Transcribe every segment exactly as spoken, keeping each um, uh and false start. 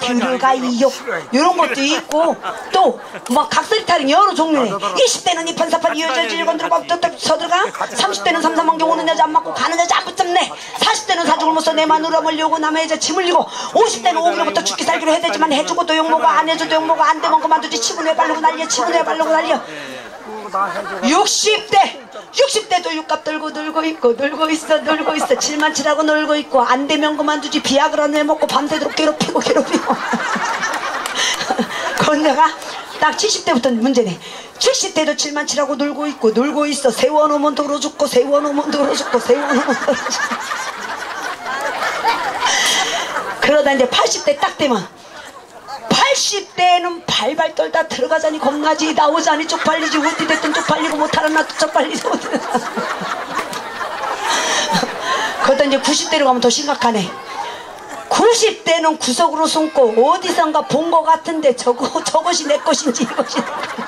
귤을 가이요 이런 것도 있고 또 막 각설이 타령 여러 종류네. 이십 대는 이판사판 이여자 질건들고 서들어가. 삼십 대는 삼삼한경 오는 여자 안 맞고 가는 여자 안 붙잡네. 사십 대는 사죽을 못 써 내 마누라 몰려오고 남의 여자 침 흘리고. 오십 대는 오기로부터 죽기 살기로 해대지만 해주고 또 욕먹어 안 해줘도 욕먹어 안 되면 그만두지. 치분 왜 바르고 난리야 치분 왜 바르고 난리야. 육십 대 육십 대도 육값 들고 놀고 있고 놀고 있어 놀고 있어. 칠만 칠하고 놀고 있고 안 되면 그만두지. 비아그라 내먹고 밤새도록 괴롭히고 괴롭히고. 그런데가 딱 칠십 대부터는 문제네. 칠십 대도 칠만 칠하고 놀고 있고 놀고 있어. 세워놓으면 도로 죽고 세워놓으면 도로 죽고 세워놓으면 도로 죽고. 그러다 이제 팔십 대 딱 되면 팔십 대는 발발 떨다 들어가자니 겁나지. 나오자니 쪽팔리지. 어디 됐든 쪽팔리고 못하는 나도 쪽팔리지. 그러다 이제 구십 대로 가면 더 심각하네. 구십 대는 구석으로 숨고 어디선가 본 거 같은데 저거, 저것이 내 것인지 이것이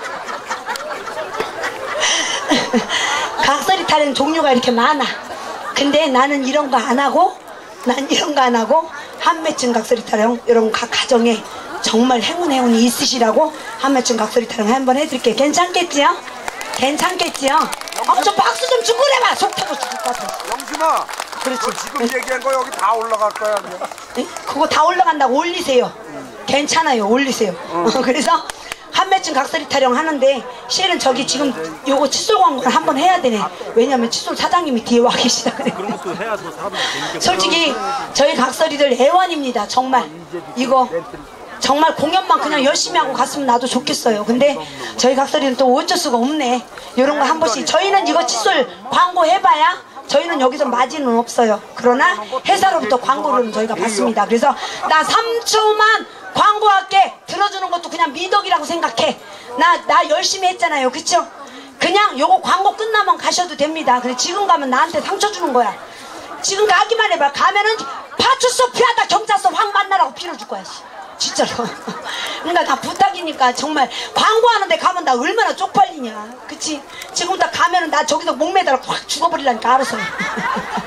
각설이 타령 종류가 이렇게 많아. 근데 나는 이런 거 안 하고 난 이런 거 안 하고 한매증 각설이 타령 여러분 각 가정에 정말 행운 행운이 있으시라고 한매증 각설이 타령 한번 해드릴게요. 괜찮겠지요? 괜찮겠지요? 어, 저 박수 좀 주고 그래봐. 속 타고 죽을 것 같아. 영준아, 그렇지. 너 지금 얘기한 거 여기 다 올라갈 거야. 에? 그거 다 올라간다고 올리세요. 음. 괜찮아요. 올리세요. 음. 그래서 한매증 각설이 타령 하는데 실은 저기 지금 요거 칫솔 광고를 한번 해야 되네. 왜냐면 칫솔 사장님이 뒤에 와 계시다 그래. 그런 것도 해야 더 사람들이 재밌게. 솔직히 저희 각설이들 애원입니다. 정말 이거 정말 공연만 그냥 열심히 하고 갔으면 나도 좋겠어요. 근데 저희 각설이는 또 어쩔 수가 없네. 이런 거 한 번씩 저희는 이거 칫솔 광고 해봐야 저희는 여기서 마진은 없어요. 그러나 회사로부터 광고를 저희가 받습니다. 그래서 나 삼 초만 광고할게. 들어주는 것도 그냥 미덕이라고 생각해. 나, 나 열심히 했잖아요. 그쵸? 그냥 요거 광고 끝나면 가셔도 됩니다. 근데 지금 가면 나한테 상처 주는 거야. 지금 가기만 해봐. 가면은 파출소 피하다 경찰서 확 만나라고 빌어줄 거야. 진짜로. 그러니까 다 부탁이니까 정말 광고하는데 가면 나 얼마나 쪽팔리냐. 그치? 지금 다 가면은 나 저기서 목매달아 확 죽어버리려니까 알아서.